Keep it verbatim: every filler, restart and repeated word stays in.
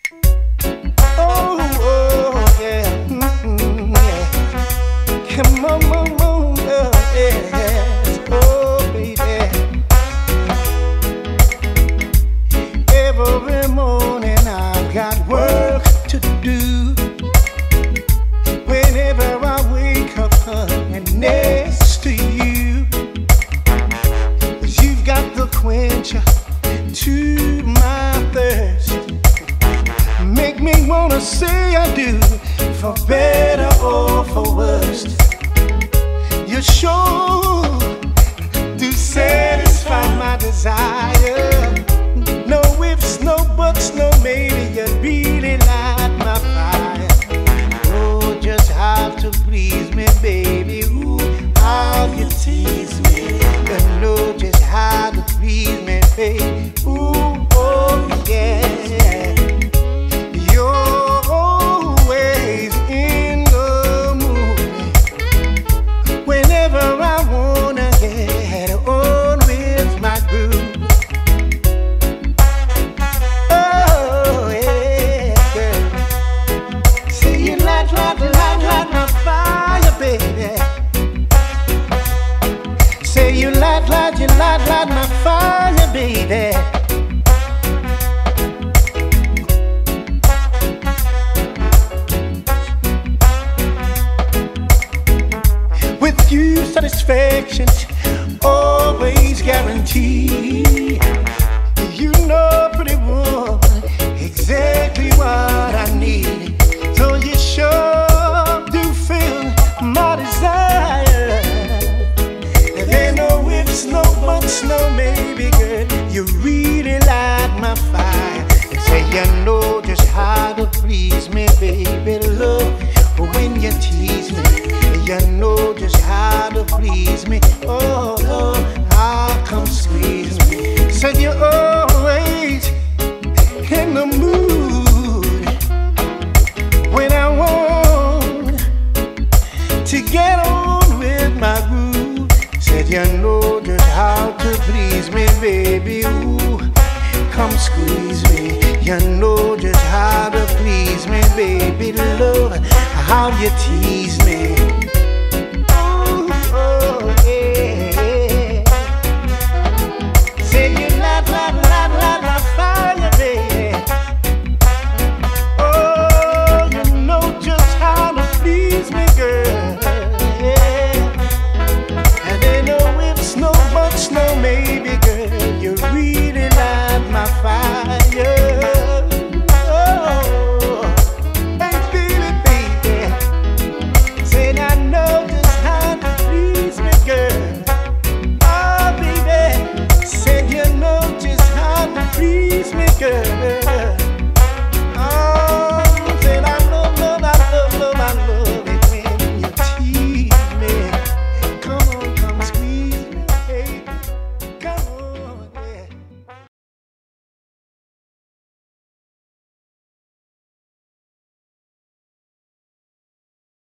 Oh, oh, yeah. Mm-hmm, yeah. Come on, on, on, oh, yes. Oh, baby. Every morning I've got work to do. Whenever I wake up, honey, next to you, 'cause you've got the quencher to my thirst. Make me wanna say I do, for better or for worse. You're sure to satisfy my desire. No ifs, no buts, no maybe. You really light my fire. Oh, just have to please me, baby. Ooh, how you tease me. You know just how to please me, baby. Ooh, oh yeah. You're always in the mood. Whenever I wanna get on with my groove. Oh yeah, girl. Say you light, light, light, light my fire, baby. Say you light, light, you light, light my fire, baby. With you, satisfaction's always guaranteed. You know, pretty woman, exactly what I need. So you sure do feel my desire. There no ifs, no buts, no maybe, girl. You really light my fire. Say you know just how to please me, baby. Love when you tease me. You know just how to please me. Oh, Lord, how come squeeze me? Said you're always in the mood when I want to get on with my groove. Said you know just how to please me, baby. Ooh, come squeeze me. You know just how to please me, baby. Love how you tease me.